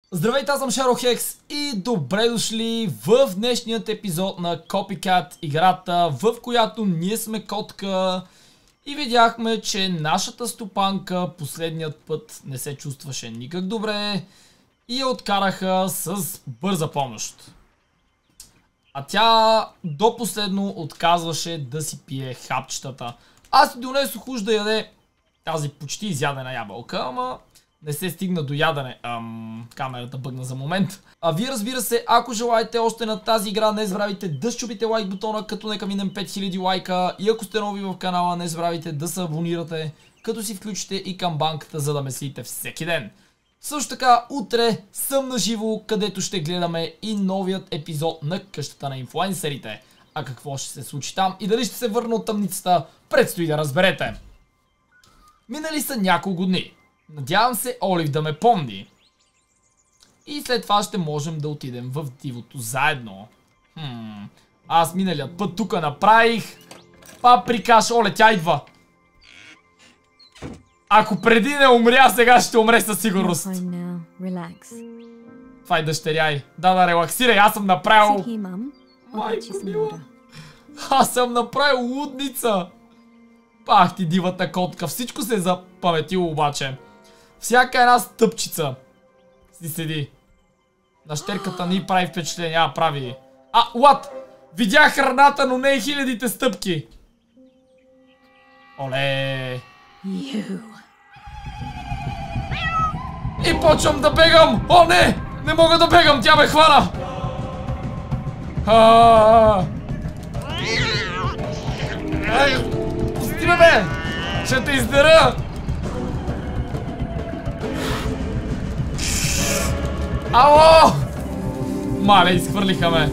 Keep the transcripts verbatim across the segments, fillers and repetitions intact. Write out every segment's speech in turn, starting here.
Здравейте, аз съм Шарохекс и добре дошли в днешният епизод на Copycat, играта, в която ние сме котка и видяхме, че нашата стопанка последният път не се чувстваше никак добре и я откараха с бърза помощ. А тя до последно отказваше да си пие хапчетата. Аз си донесох уж да яде тази почти изядена ябълка, ама не се стигна до ядене. Ам, камерата бъгна за момент. А вие, разбира се, ако желаете още на тази игра, не забравяйте да щупите лайк бутона, като нека минем пет хиляди лайка. И ако сте нови в канала, не забравяйте да се абонирате, като си включите и камбанката, за да ме следите всеки ден. Също така, утре съм на живо, където ще гледаме и новият епизод на къщата на инфлуенсерите. А какво ще се случи там и дали ще се върна от тъмницата, предстои да разберете. Минали са няколко дни. Надявам се Олив да ме помни. И след това ще можем да отидем в дивото заедно. Хм, аз миналият път тук направих паприкаш. Оле, тя идва. Ако преди не умря, сега ще умре със сигурност. Това е дъщеря й. Да, да, релаксирай, аз съм направил... Майко мила. Аз съм направил лудница. Пах ти дивата котка. Всичко се е запаметило обаче. Всяка една стъпчица си седи. На щерката ни прави впечатление. А, прави. А, what? Видях храната, но не и хилядите стъпки. Оле. И почвам да бегам. О, не! Не мога да бегам, тя ме хвана. Пусти ме, бе! Ще те издера! Ало! Мале, изхвърлиха ме.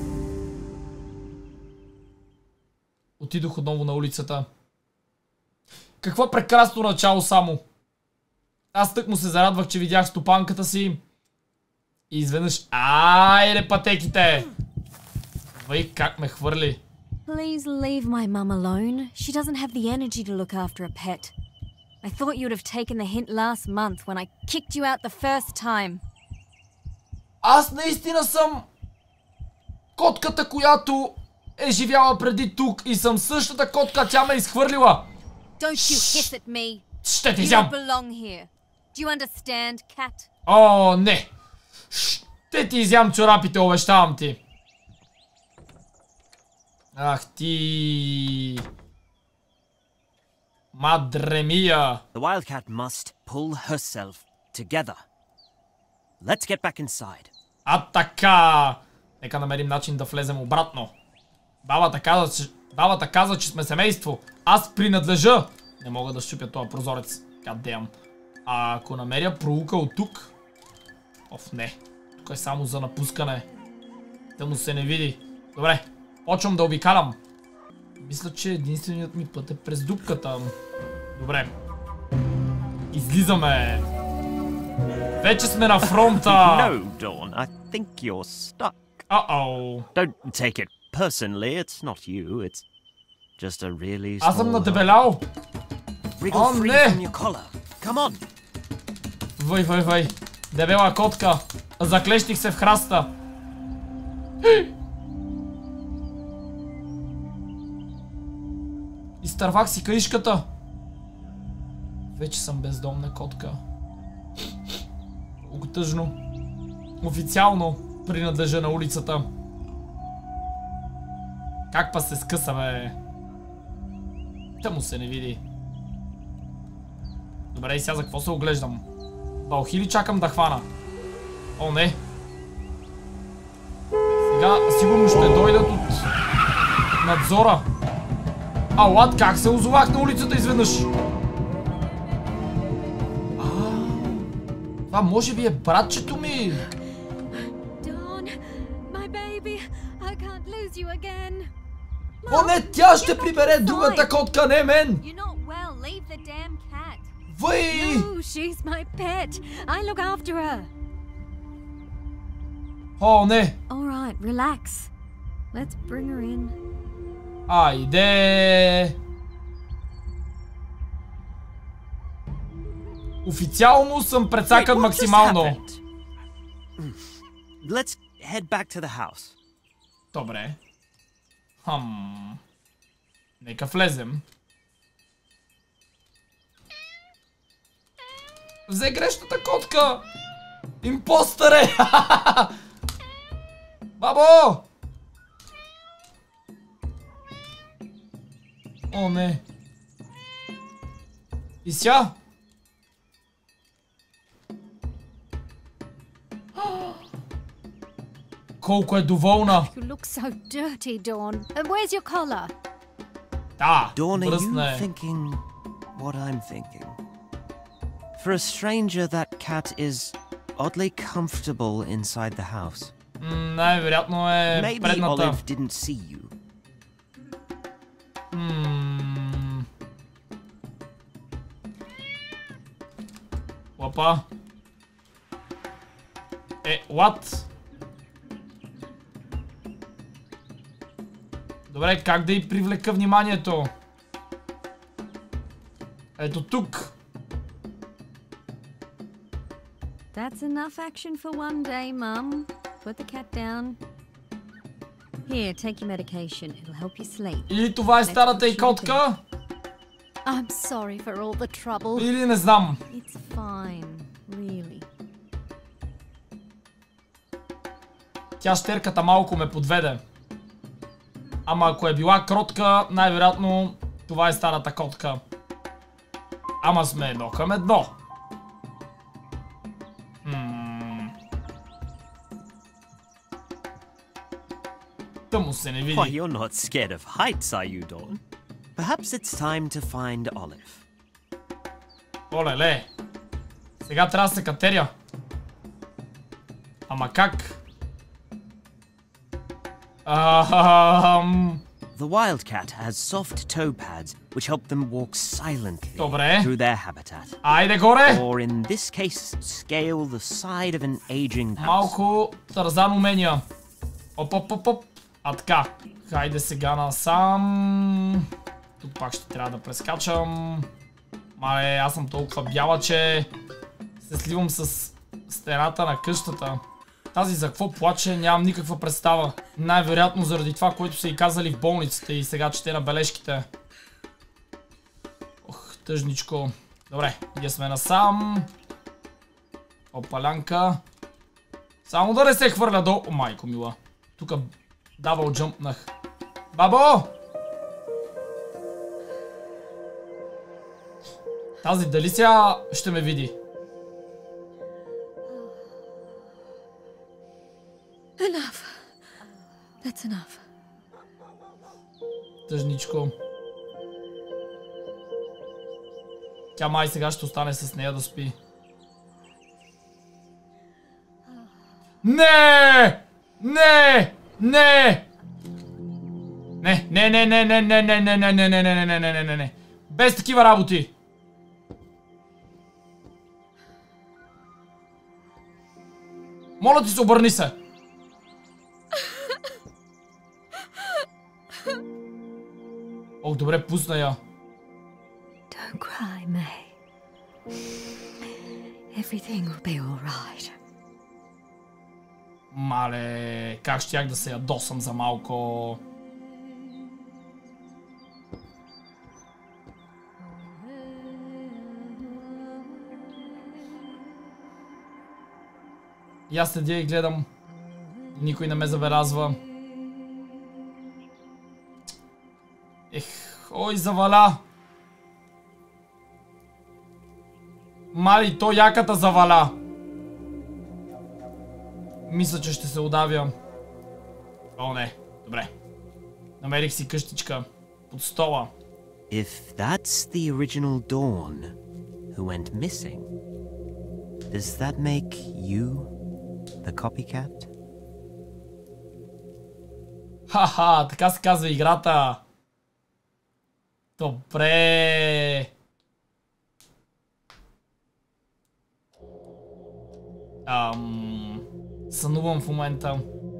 Отидох отново на улицата. Какво прекрасно начало само. Аз тък му се зарадвах, че видях стопанката си. И изведнъж... Айде, пътеките! Вай, как ме хвърли. Please leave my mum alone. She doesn't have the energy to look after a pet. I thought you'd have taken the hint last month when I kicked you out the first time. Аз наистина съм котката, която е живяла преди тук и съм същата котка, тя ме изхвърлила. Don't you hiss at me. Ще ти You взям. don't belong here. Do you understand, cat? О, не. Ще ти изям чорапите, обещавам ти. Ах ти. Мадре мия. The wildcat must pull herself together. Let's get back inside. А така. Нека намерим начин да влезем обратно. Бабата каза, че, бабата каза, че сме семейство. Аз принадлежа. Не мога да щупя този прозорец. Кадем. А ако намеря проука от тук... Оф, не. Тук е само за напускане. Да му се не види. Добре. Почвам да обикалям. Мисля, че единственият ми път е през дупката. Добре. Излизаме. Вече сме на фронта. No, Dawn, I think you're stuck. Uh-oh. Don't take it personally, it's not you, it's just a really small... Аз съм надебелял. Wriggle О, free не! from your collar. Come on. Въй, въй, въй. Дебела котка. Заклещих се в храста. Изтървах си каишката. Вече съм бездомна котка. Много тъжно. Официално принадлежа на улицата. Как па се скъса, бе? Та му се не види. Добре, и сега за какво се оглеждам? Балхили чакам да хвана. О, не. Сега сигурно ще дойдат от надзора. Алат, как се озовах на улицата изведнъж? А, това може би е братчето ми. Dawn, my baby, I can't lose you again. О, не, тя ще прибере другата котка, не мен. You're not well. Leave the damn cat. Въй! No, she's my pet. I look after her. О, не. All right, relax. Let's bring her in. Айде! Официално съм прецакан Wait, what just максимално. happened? Let's head back to the house. Добре. Хм. Нека влезем. Взе грешната котка! Импостър е! Бабо! О, не. И ся? Колко е доволна! You look so dirty, Dawn. And where's your collar? Да, Dawn, are връзна you е. thinking what I'm thinking? For a stranger, that cat is oddly comfortable inside the house. М, най-вероятно е Maybe предната. Olive didn't see you. М. Лапа. Е, what? Добре, как да й привлека вниманието? Ето тук. That's enough action for one day, Mum. Put the cat down. Here, take your medication. It'll help you sleep. Или това е старата й котка, I'm sorry for all the trouble. или не знам. It's fine, really. Тя щерката малко ме подведе. Ама ако е била кротка, най-вероятно това е старата котка. Ама сме едно към едно. Хм. Тъмно се не види. Why, you're not scared of heights, are you, Dawn? Perhaps it's time to find Olive. Оле-ле. Сега трябва да се катеря. Ама как? Ам... The wildcat has soft toe pads which help them walk silently Добре. through their habitat. Айде горе! Or in this case, scale the side of an aging house. Малко Тарзан умения. Оп, оп, оп, оп. А така. Хайде сега насам. Тук пак ще трябва да прескачам. Мале, аз съм толкова бяла, че се сливам с стената на къщата. Тази за какво плаче, нямам никаква представа. Най-вероятно заради това, което са и казали в болницата и сега чете на бележките. Ох, тъжничко. Добре, ние сме насам. Опалянка. Само да не се хвърля до... О, майко мила. Тук дабъл джъмпнах. Бабо! Тази дали сега ще ме види? Enough. That's enough. Тъжничко. Тя май сега ще остане с нея да спи. Не! Не! Не! Не, не, не, не, не, не, не, не, не, не, не, не, не, не, не, не, не. Без такива работи. Моля ти се, обърни се. Ох, добре, пусна я. Don't cry, May. Everything will be all right. Мале, как щях да се ядосам за малко. И аз седя и гледам. Никой не ме забелязва. Ех, ой, заваля. Мали, то яката заваля. Мисля, че ще се удавя. О, не. Добре. Намерих си къщичка. Под стола. If that's the original Dawn who went missing, does that make you the copycat? Ха-ха, така се казва играта. Добре. Ам... Сънувам в момента.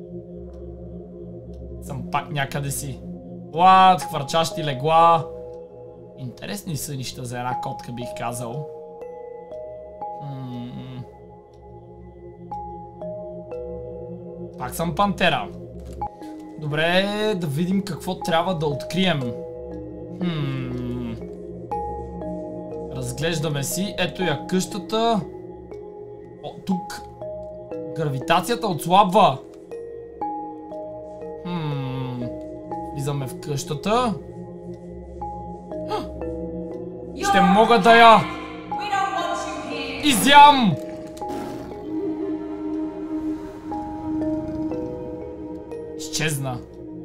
Съм пак някъде си. Лад, хвърчащи легла. Интересни сънища за една котка, бих казал. М- Пак съм пантера. Добре, да видим какво трябва да открием. Хм. Разглеждаме си. Ето я къщата. О, тук. Гравитацията отслабва. Хм. Влизаме в къщата. Ще мога да я изям! Изчезна.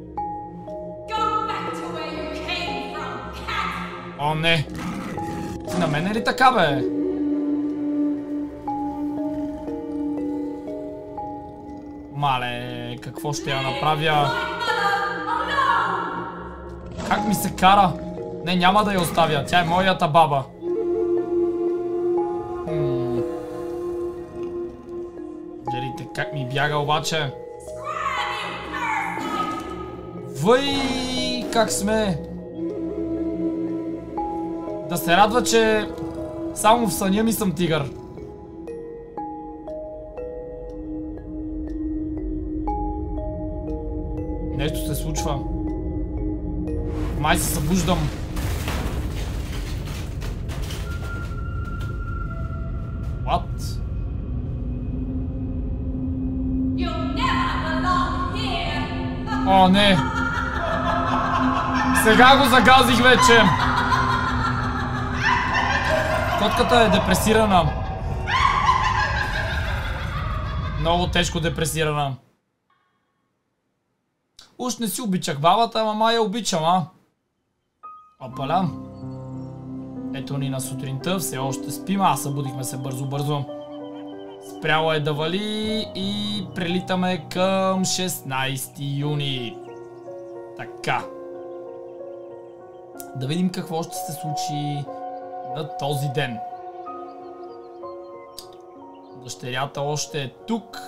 О, не! Ти на мен е ли така, бе? Мале, какво ще я направя? Как ми се кара? Не, няма да я оставя. Тя е моята баба. Хм. Гледайте как ми бяга обаче. Въй, как сме? Да се радва, че само в съня ми съм тигър. Нещо се случва. Май се събуждам. What? О, не! Сега го загазих вече! Котката е депресирана. Много тежко депресирана. Уж не си обичах бабата, ама май я обичам, а? Опаля. Ето ни на сутринта, все още спим, а събудихме се бързо-бързо. Спряло е да вали и прелитаме към шестнайсети юни. Така. Да видим какво ще се случи на този ден. Дъщерята още е тук.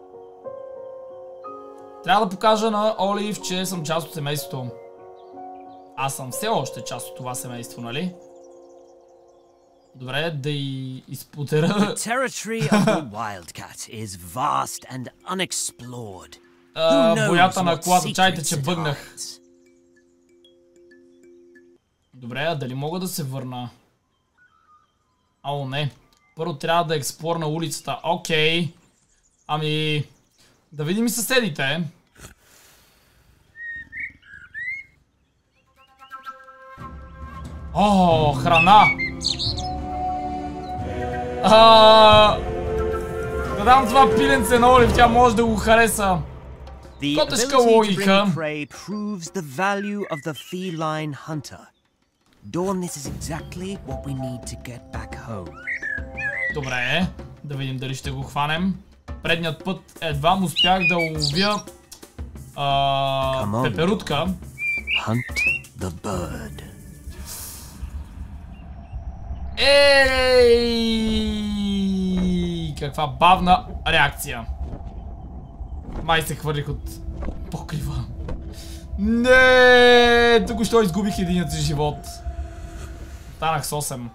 Трябва да покажа на Олив, че съм част от семейството. Аз съм все още част от това семейство, нали? Добре, да и изпотера. The territory of the Wildcat is vast and unexplored. Uh, боята на колата, чайте, че бъгнах. Добре, а дали мога да се върна? Ало, не. Първо трябва да експлорна улицата. Окей. Okay. Ами... Да видим и съседите. О, храна! А, да дам това пиленце на Олив, тя може да го хареса. Котешка логика. Добре, да видим дали ще го хванем. Предният път едва му успях да ловя а, пеперутка. Ей! Каква бавна реакция. Май се хвърлих от покрива. Не! Току-що изгубих единият си живот. Станах с осем.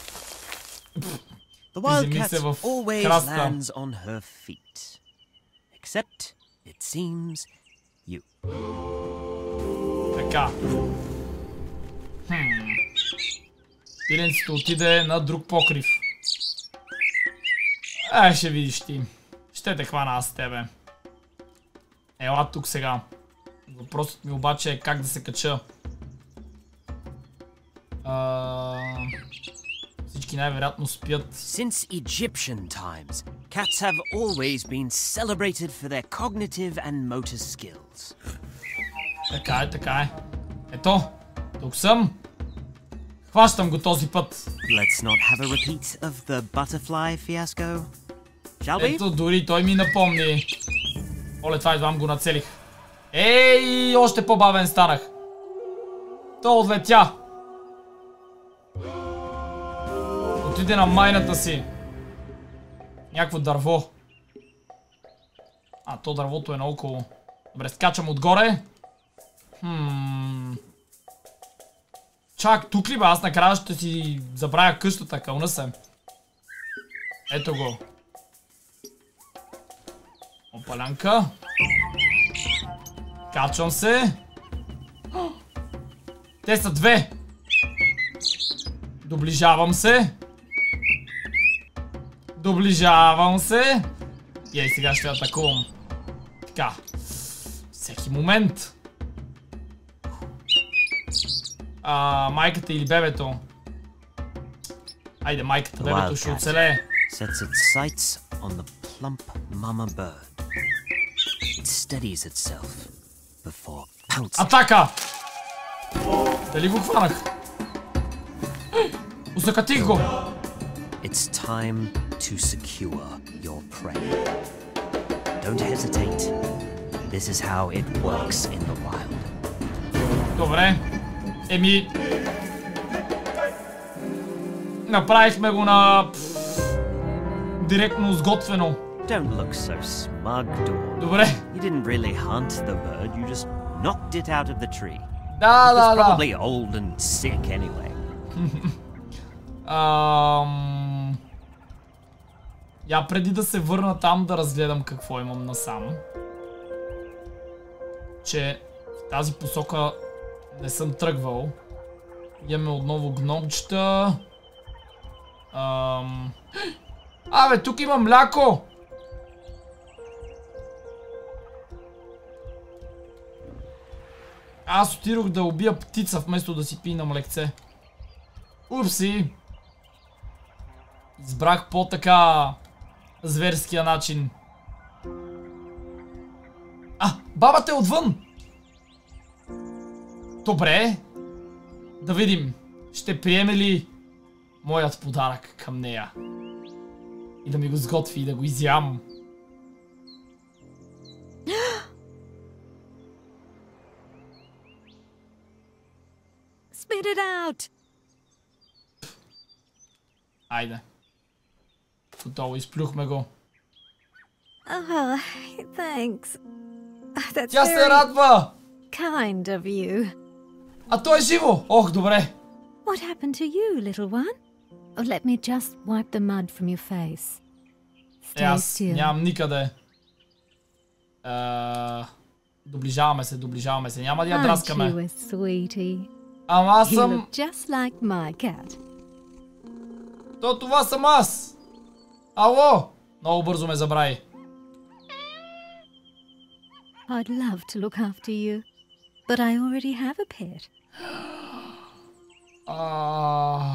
The wildcat always lands on her feet. Except, it seems, you. Така. Хм. Пиленцето отиде на друг покрив. Ай, ще видиш ти. Ще те хвана аз с тебе. Ела тук сега. Въпросът ми обаче е как да се кача. А... Всички най-вероятно спят. Since Egyptian times, cats have always been celebrated for their cognitive and motor skills. Така е, така е. Ето, тук съм. Хващам го този път. Let's not have a repeat of the butterfly fiasco. Shall we? Ето, дори той ми напомни. Оле, това едвам го нацелих. Ей, още по-бавен станах. То отлетя. Отиде на майната си. Някакво дърво. А, то дървото е наоколо. Добре, скачам отгоре. Хм... Чак, тук ли бе? Аз накрая ще си забравя къщата, кълна се. Ето го. Опалянка. Качвам се. Те са две. Доближавам се. Доближавам се. И ей, сега ще атакувам. Така. Всеки момент. А, майката или бебето? Айде, майката, бебето ще оцелее. Sets its sights on the plump mama bird. It steadies itself before pouncing. Атака! Дали го хванах? Усъкатих го! It's time to secure your prey. Don't hesitate. This is how it works in the wild. Добре. Еми... Направихме го на... директно сготвено. Don't look so smug, Dawn. Добре. You didn't really hunt the bird, you just knocked it out of the tree. Да, да, It's да. probably old and sick anyway. Ам... Я преди да се върна там да разгледам какво имам насам. Че в тази посока не съм тръгвал. Имаме отново гномчета. Ам... Абе, тук има мляко! Аз отидох да убия птица вместо да си пина млекце. Упси! Избрах по-така зверския начин. А, бабата е отвън! Добре. Да видим. Ще приеме ли моят подарък към нея? И да ми го сготви и да го изям. Spit it out! Айде. Готово, изплюхме го. Oh, thanks. That's Тя се very радва! kind of you. А той е живо! Ох, добре. What happened to you, little one? Oh, let me just wipe the mud from your face. Е, Stay аз still. нямам никъде. Е, доближаваме се, доближаваме се. Няма да я Aren't драскаме. you a sweetie? Ама аз You съм... look just like my cat. То това съм аз! Ало! Много бързо ме забрави. I'd love to look after you, but I already have a pet. А...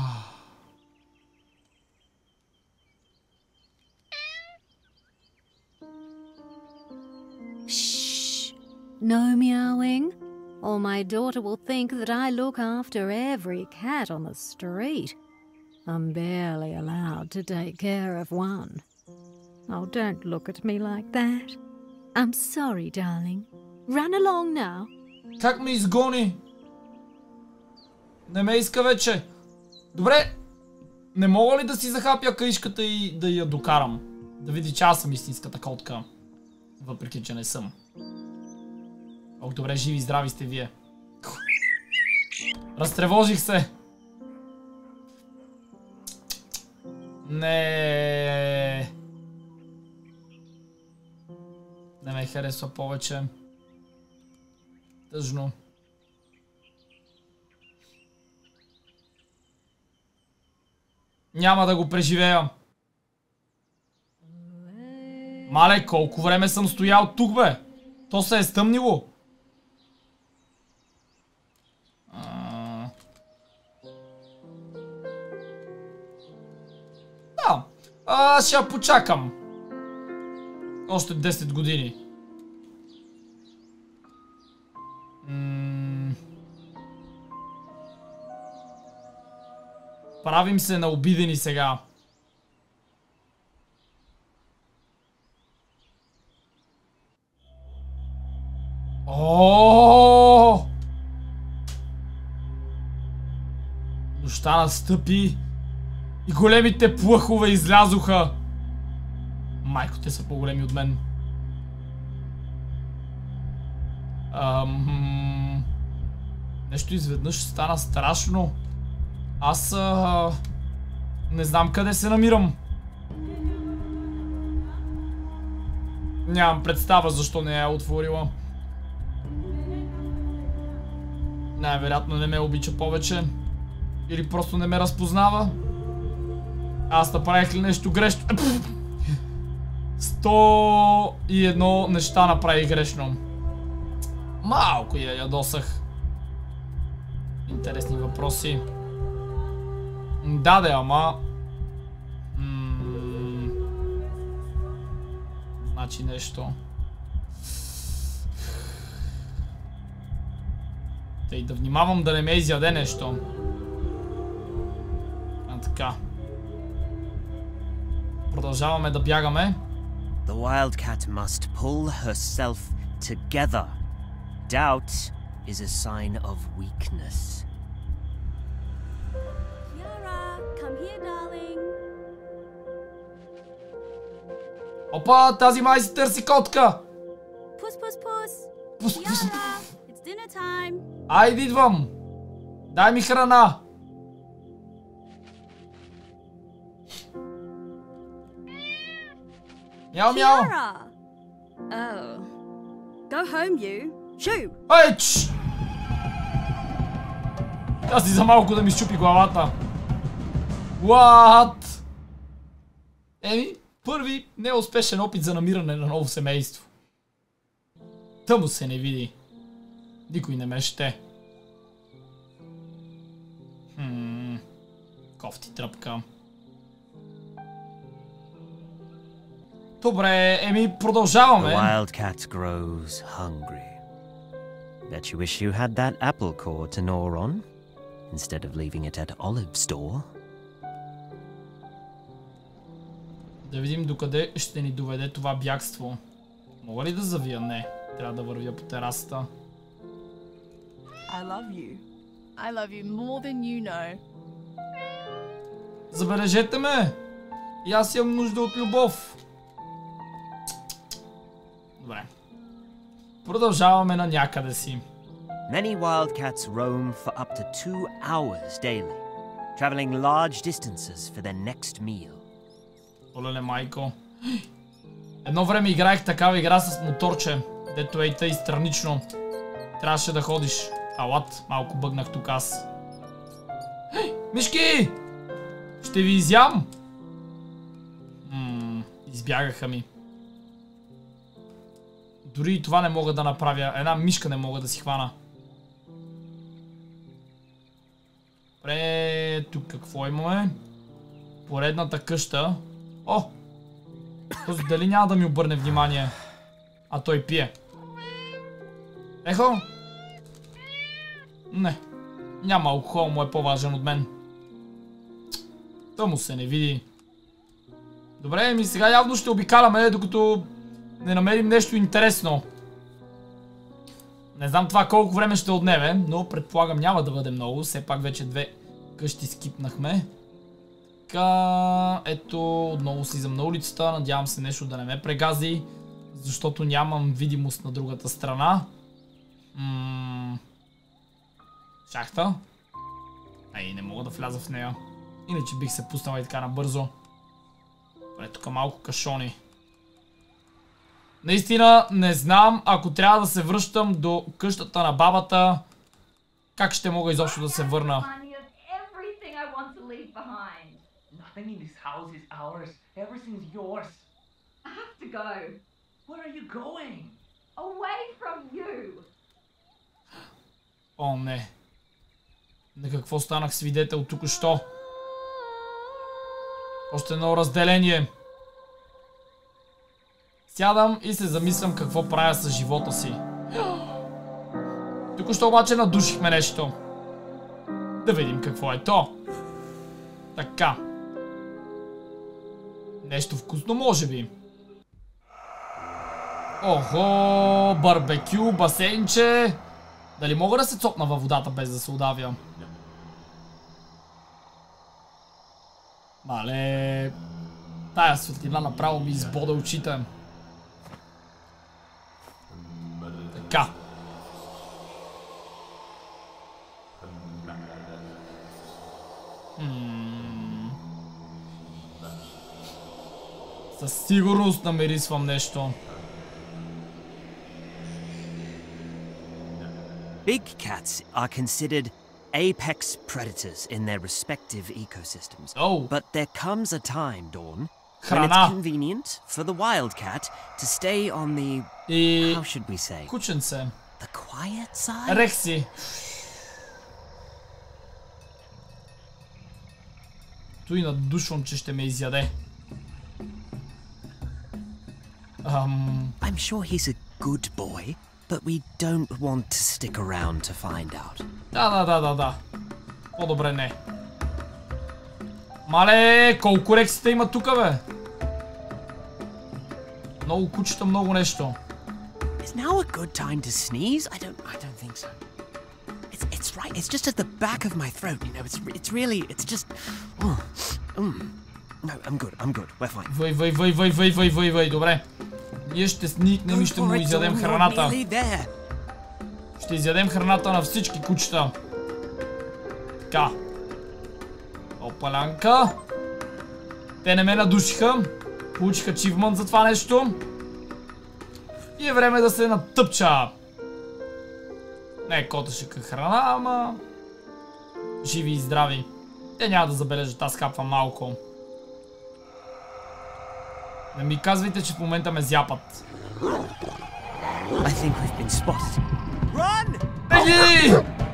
Shh! No meowing, or my daughter will think that I look after every cat on the street. I'm barely allowed to take care of one. Oh, don't look at me like that. I'm sorry, darling. Run along now. Как ме изгони? Не ме иска вече. Добре. Не мога ли да си захапя каишката и да я докарам? Да види, че аз съм истинската котка. Въпреки, че не съм. Ох, добре, живи и здрави сте вие. Разтревожих се. Не. Не ме харесва повече. Тъжно. Няма да го преживея. Мале, колко време съм стоял тук, бе? То се е стъмнило. А... Да. Аз ще я почакам. Още десет години. М... Правим се на обидени сега. О! Нощта настъпи и големите плъхове излязоха. Майко, те са по-големи от мен. Ам... Нещо изведнъж стана страшно. Аз а... не знам къде се намирам. Нямам представа защо не я е отворила. Най-вероятно не ме обича повече. Или просто не ме разпознава. Аз направих ли нещо грешно? Сто и едно неща направих грешно. Малко я ядосах. Интересни въпроси. Да, да, ама... М... Значи нещо. Тъй да внимавам да не ме изяде нещо. А така. Продължаваме да бягаме. The wildcat must pull herself together. Doubt is a sign of weakness. Kiara, come here, darling. Опа, тази май си търси котка! Puss, puss, puss. Пус, пус. Kiara, it's dinner time. Айде идвам! Дай ми храна! Мяу, мяу! Kiara. Oh. Go home, you. Shoo. Ей, чш! Тя си за малко да ми щупи главата. What? Еми, първи неуспешен опит за намиране на ново семейство. Тъмо се не види. Никой не ме ще. Хм, кофти тръпка. Добре, еми продължаваме. The wildcat grows hungry. Bet you wish you had that apple core to gnaw on, instead of leaving it at Olive's door. Да видим докъде ще ни доведе това бягство. Мога ли да завия? Не. Трябва да вървя по терасата. I love you. I love you more than you know. Забележете ме! И аз имам нужда от любов. Добре. Продължаваме на някъде си. Many wildcats roam for up to two hours daily, traveling large distances for their next meal. Олеле, майко. Едно време играех такава игра с моторче, дето ей тъй странично. Трябваше да ходиш. Алат, малко бъгнах тук аз. Мишки! Ще ви изям! Ммм, избягаха ми. Дори и това не мога да направя. Една мишка не мога да си хвана. Пре, тук какво имаме? Поредната къща. О! Този дали няма да ми обърне внимание? А той пие. Ехо! Не. Няма, алкохол му е по-важен от мен. Та му се не види. Добре, ми сега явно ще обикаляме, докато не намерим нещо интересно. Не знам това колко време ще отнеме, но предполагам няма да бъде много. Все пак вече две къщи скипнахме. Така, ето, отново слизам на улицата. Надявам се нещо да не ме прегази, защото нямам видимост на другата страна. Ммм... Шахта? Ай, не мога да вляза в нея. Иначе бих се пуснал и така набързо. Добре, тук малко кашони. Наистина не знам, ако трябва да се връщам до къщата на бабата, как ще мога изобщо да се върна. Nothing in this house is ours. Everything's yours. I have to go. Where are you going? Away from you. О, не. На какво станах свидетел току-що? Още едно разделение. Сядам и се замислям какво правя с живота си. Току-що обаче надушихме нещо. Да видим какво е то. Така. Нещо вкусно може би. Охо, барбекю, басейнче. Дали мога да се цопна във водата без да се удавя? Мале, тая светлина направо ми избода очите. Така. Хм. Със сигурност намирисвам нещо. Big cats are considered apex predators in their respective ecosystems. Oh. But there comes a time, Dawn, when Храна. it's convenient for the wildcat to stay on the, И... how should we say, Кученце. the quiet side? Рекси. Той надушвам, че ще ме изяде. Ам... I'm sure he's a good boy, but we don't want to stick around to find out. Да, да, да, да, да. По-добре не. Мале, колко рексите има тука, бе? Много кучета, много нещо. Is now a good time to sneeze? I don't I don't think so. It's it's right. It's just at the back of my throat, you know. It's it's really it's just oh, mm. No, I'm good. I'm good. We're fine. Въй, въй, въй, въй, въй, въй, въй, въй, добре. Ние ще сникнем и ще му изядем храната. Ще изядем храната на всички кучета. Така. Опалянка. Те не ме надушиха. Получиха ачивмънт за това нещо. И е време да се натъпча. Не котъшека храна, ама... живи и здрави. Те няма да забележат, аз хапвам малко. Не ми казвайте, че в момента ме зяпат. I think we've been spotted. Run! Беги!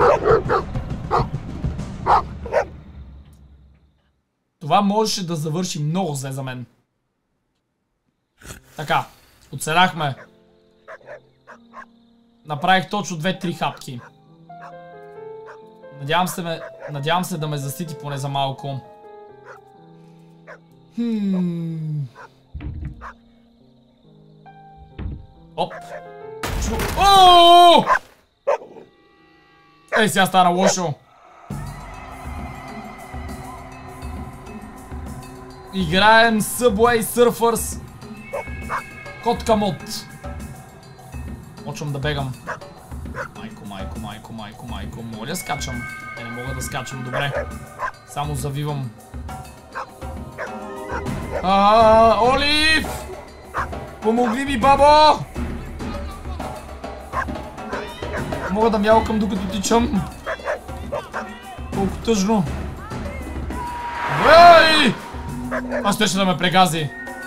Това можеше да завърши много зле за мен. Така, оцеляхме. Направих точно две-три хапки. Надявам се, ме, надявам се да ме засити поне за малко. Хм. Оп. Чу... О! Ей, сега стана лошо. Играем Subway Surfers. Котка мод. Почвам да бегам. Майко, майко, майко, майко, майко. Моля, скачам. Не, не мога да скачам. Добре. Само завивам. А, Олив! Помогни ми, бабо! Мога да мялкам докато тичам. Колко тъжно. Ей! Аз ще да ме прегази.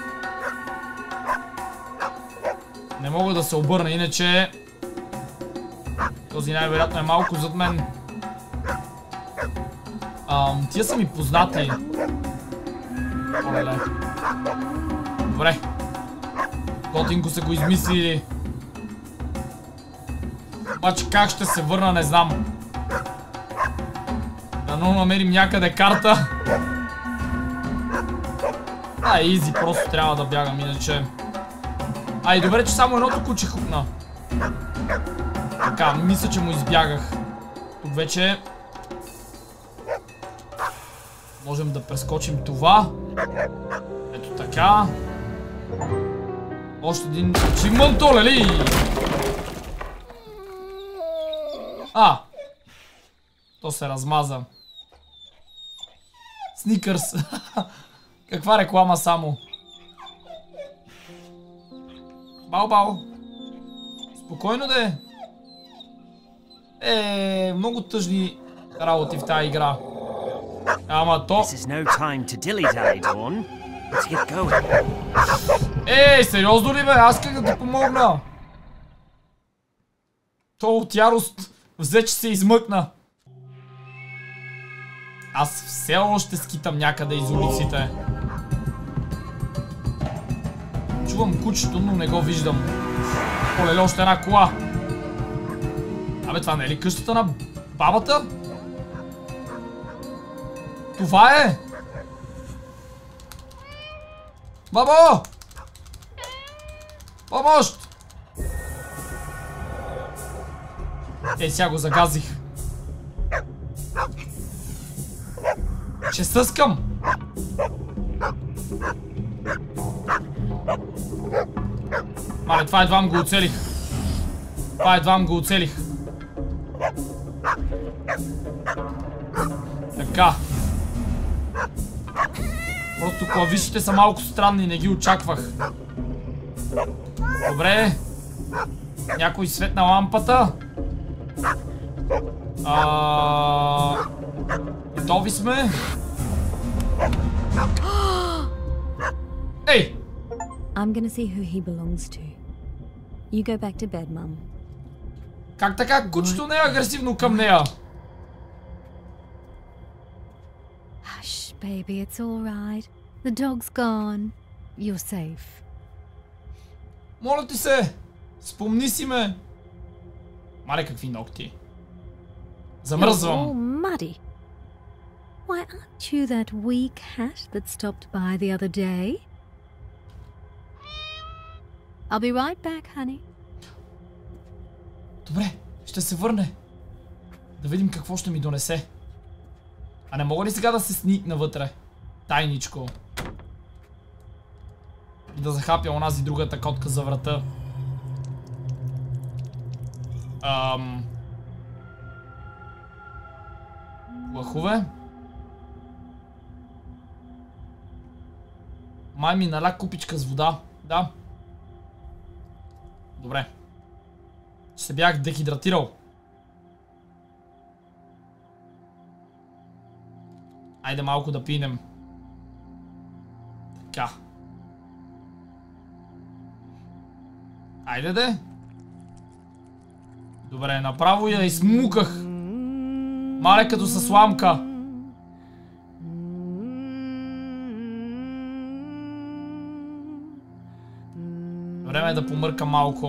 Не мога да се обърна, иначе... Този най-вероятно е малко зад мен. Ам, тия са ми познати. Оле. Добре. Готинко са го измислили. Обаче как ще се върна, не знам. Дано намерим някъде карта. А, изи, просто трябва да бягам, иначе... Ай, добре, че само едното куче хукна. Така, мисля, че му избягах. Тук вече... Можем да прескочим това. Ето така. Още един ачивмънт, олели! А! То се размаза. Сникърс. Каква реклама само. Бау-бау. Спокойно де. Е, много тъжни работи в тази игра. Ама то... Ей, сериозно ли бе? Аз как да ти помогна? То от ярост взе, че се измъкна. Аз все още скитам някъде из улиците. Чувам кучето, но не го виждам. Олеле, още една кола. Абе, това не е ли къщата на бабата? Това е! Бабо! Помощ! Е, сега го загазих. Ще съскам! Мале, това едвам го оцелих. Това едвам го оцелих. Така. Просто клавишите са малко странни, не ги очаквах. Добре. Някой свет на лампата. А... Готови сме. Ей! I'm gonna see who he belongs to. You go back to bed, Mum. Как така? Кучето не е агресивно към нея. Hush, baby, it's all right. The dog's gone. You're safe. Моля ти се, спомни си ме. Мале, какви ногти. Замръзвам. You're all muddy. Why, aren't you that wee cat that stopped by the other day? I'll be right back, honey. Добре, ще се върне. Да видим какво ще ми донесе. А не мога ли сега да се сникна вътре? Тайничко. И да захапя онази другата котка за врата. Ам... Плахове. Май ми наля купичка с вода. Да. Добре. Се бях дехидратирал. Айде малко да пинем. Така. Айде де. Добре, направо я измуках. Мале като със сламка. Време е да помърка малко.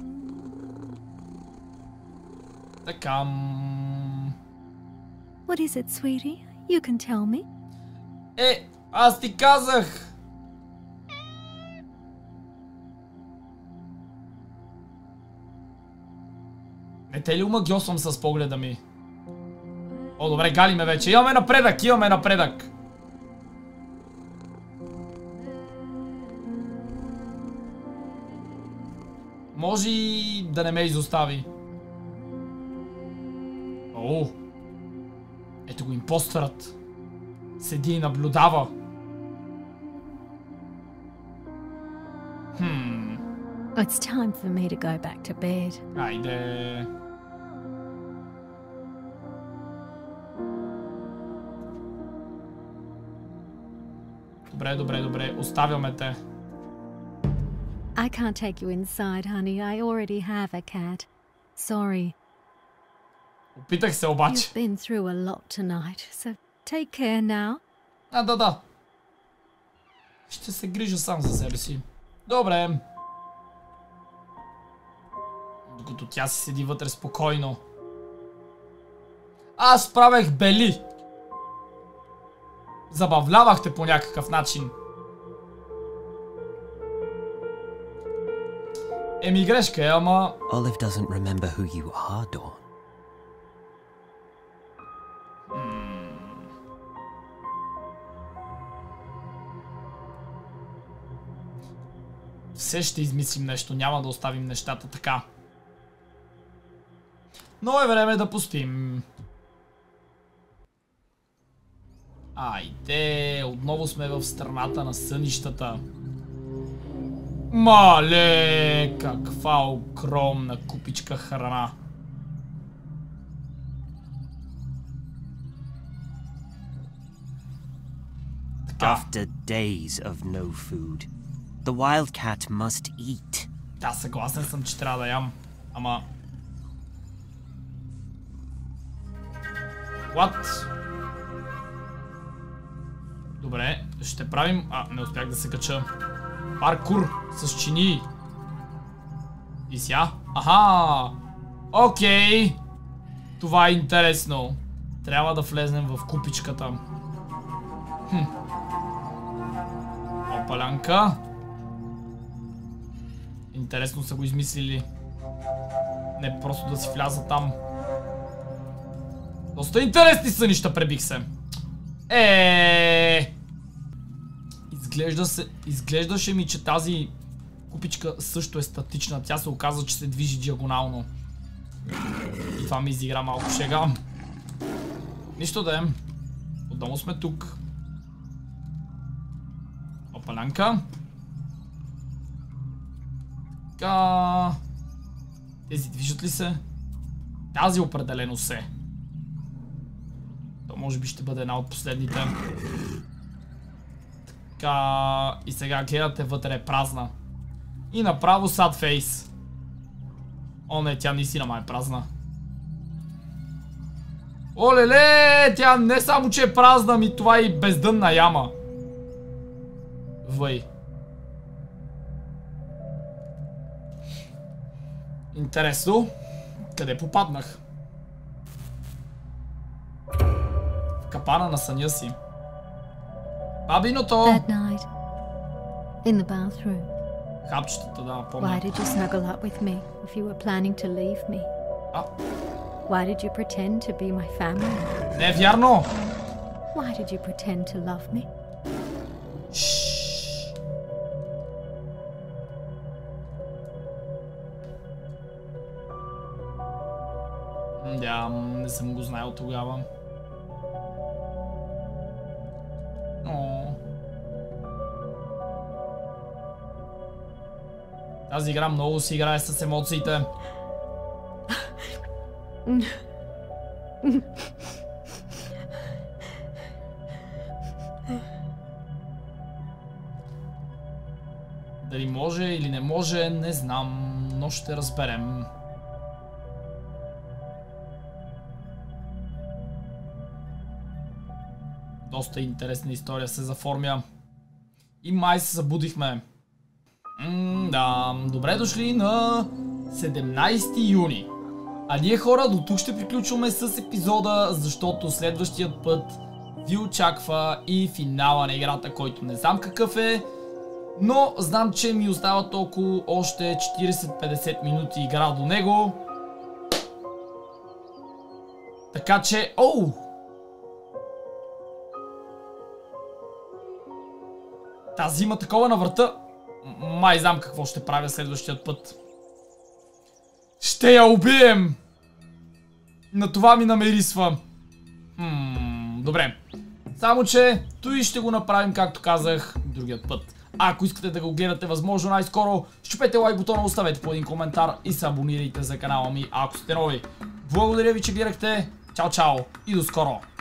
Така. What is it, sweetie? You can tell me. Е, аз ти казах. Не те ли омагьосвам с погледа ми? О, добре, галиме вече. Имаме напредък, имаме напредък. Може и да не ме изостави. О, ето го импостърът. Седи и наблюдава. Хм. It's time for me to go back to bed. Айде. Добре, добре, добре. Оставяме те. I can't take you inside, honey. I already have a cat. Sorry. Опитах се обаче. You've been through a lot tonight, so take care now. А, да, да. Ще се грижа сам за себе си. Добре. Докато тя си седи вътре спокойно. Аз правех бели. Забавлявахте по някакъв начин. Еми грешка е, ама... Olive doesn't remember who you are, Dawn. Все ще измислим нещо, няма да оставим нещата така. Но е време да поспим. Айде, отново сме в страната на сънищата. Мале, каква огромна купичка храна. Така. After days of no food, the wildcat must eat. Да, съгласен съм, че трябва да ям. Ама... What? Добре, ще правим... А, не успях да се кача. Паркур с чинии. И ся? Аха! Окей! Това е интересно. Трябва да влезнем в купичката. Хм. Опалянка. Интересно са го измислили. Не просто да си вляза там. Доста интересни сънища, пребих се. Е. Изглежда се, изглеждаше ми, че тази купичка също е статична. Тя се оказа, че се движи диагонално. И това ми изигра малко шега. Нищо да е. Отново сме тук. Опалянка. Така. Тези движат ли се? Тази определено се. То може би ще бъде една от последните. Така... И сега гледате, вътре е празна. И направо sad face. О, не, тя наистина май е празна. Олеле, тя не само, че е празна, ми това е и бездънна яма. Въй. Интересно. Къде попаднах? В капана на съня си. Бабиното! That night, in the bathroom, Хапчетата, да, why помня. did you snuggle up with me if you were planning to leave me? А, Why did you pretend to be my family? не е вярно! Why did you pretend to love me? Шшш. Да, не съм го знаел тогава. О. Тази игра много си играе с емоциите. Дали може или не може, не знам, но ще разберем. Доста интересна история се заформя. И май се събудихме. М, да, добре дошли на седемнайсети юни. А ние, хора, до тук ще приключваме с епизода, защото следващият път ви очаква и финала на играта, който не знам какъв е, но знам, че ми остават около още четирийсет-петдесет минути игра до него. Така че, оу! Тази има такова на врата. Май знам какво ще правя следващият път. Ще я убием! На това ми намерисва. Хм, добре. Само че, той ще го направим, както казах, другият път. А ако искате да го гледате възможно най-скоро, щупете лайк бутона, оставете по един коментар и се абонирайте за канала ми, ако сте нови. Благодаря ви, че гледахте. Чао, чао и до скоро!